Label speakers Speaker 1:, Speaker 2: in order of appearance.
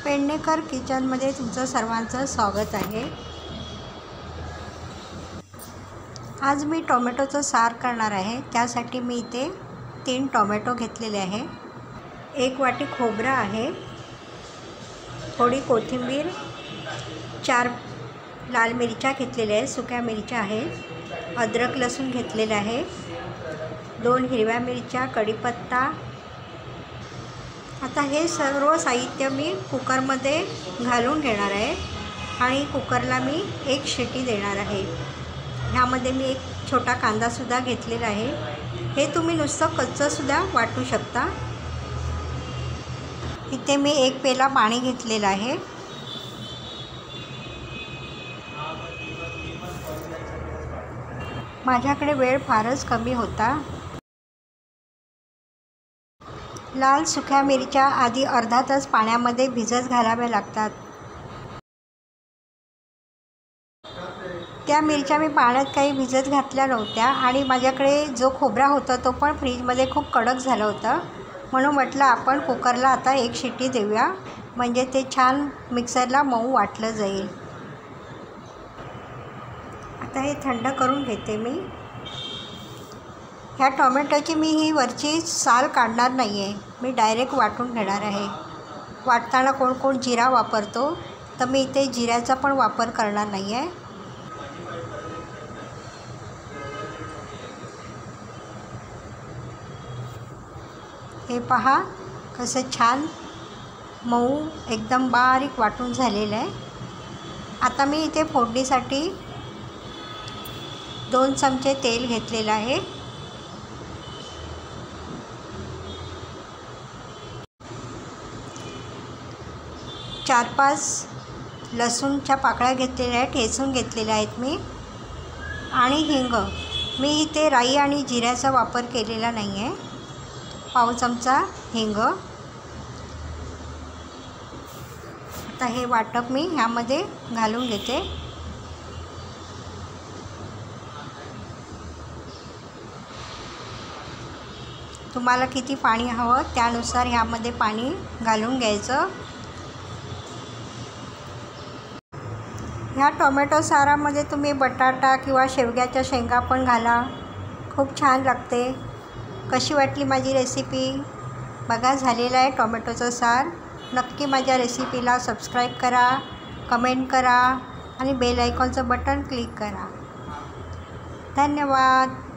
Speaker 1: पेडणेकर किचनमध्ये तुमचं सर्वांचं स्वागत आहे। आज मी टोमॅटोचं सार करणार आहे। त्यासाठी मी इथे 3 टोमॅटो घेतलेले आहे, 1 वाटी खोबरं आहे, थोडी कोथिंबीर, 4 लाल मिरच्या घेतलेल्या आहेत, सुक्या मिरच्या आहेत, अद्रक लसूण घेतलेले आहे, 2 हिरव्या मिरच्या, कढीपत्ता। आता हे सर्व साहित्य मी कुकरमध्ये घालून घेणार आहे आणि कुकरला मी 1 शिटी देणार आहे। ह्यामध्ये मी 1 छोटा कांदासुद्धा घेतलेला आहे। हे तुम्ही नुसतं कच्चंसुद्धा वाटू शकता। इथे मी 1 पेला पाणी घेतलेलं आहे। माझ्याकडे वेळ फारच कमी होता। लाल सुक्या मिरच्या आधी अर्धा तास पाण्यामध्ये भिजत घालाव्या लागतात। त्या मिरच्या मी पाण्यात काही भिजत घातल्या नव्हत्या आणि माझ्याकडे जो खोबरा होता तो पण फ्रीजमध्ये खूप कडक झाला होता, म्हणून म्हटलं आपण कुकरला आता 1 शिटी देऊया, म्हणजे ते छान मिक्सरला मऊ वाटलं जाईल। आता हे थंड करून घेते मी। ह्या टोमॅटोची मी ही वरची साल काढणार नाही आहे, मी डायरेक्ट वाटून घेणार आहे। वाटताना कोण कोण जिरा वापरतो, तर मी इथे जिऱ्याचा पण वापर करणार नाही आहे। हे पहा कसं छान मऊ एकदम बारीक वाटून झालेलं आहे। आता मी इथे फोडणीसाठी 2 चमचे तेल घेतलेलं आहे। चार 5 लसूणच्या पाकळ्या घेतलेल्या आहेत, ठेचून घेतलेल्या आहेत मी, आणि हिंग। मी इथे राई आणि जिऱ्याचा वापर केलेला नाही आहे। पाव चमचा हिंग। आता हे वाटप मी ह्यामध्ये घालून घेते। तुम्हाला किती पाणी हवं त्यानुसार ह्यामध्ये पाणी घालून घ्यायचं। ह्या टोमॅटो सारामध्ये तुम्ही बटाटा किंवा शेवग्याच्या शेंगा पण घाला, खूप छान लागते। कशी वाटली माझी रेसिपी? बघा, झालेलं आहे टोमॅटोचं सार। नक्की माझ्या रेसिपीला सबस्क्राईब करा, कमेंट करा आणि बेल आयकॉनचं बटन क्लिक करा। धन्यवाद।